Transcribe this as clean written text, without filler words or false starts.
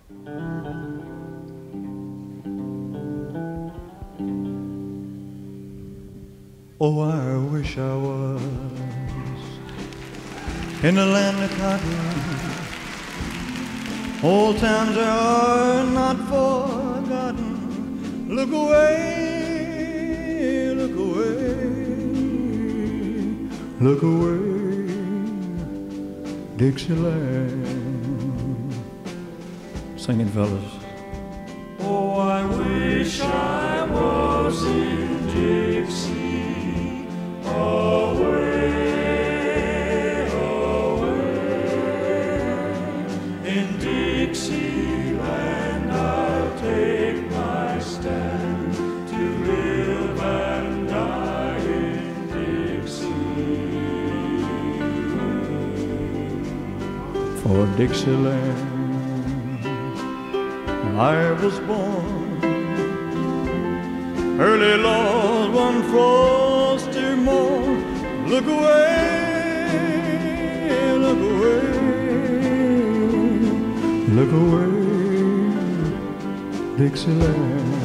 Oh, I wish I was in the land of cotton. Old times are not forgotten. Look away, look away, look away, Dixieland. Sing it, fellas. Oh, I wish I was in Dixie, away, away. In Dixieland I'll take my stand, to live and die in Dixie. For Dixieland I was born, early Lord, one frosty morn. Look away, look away, look away, Dixieland.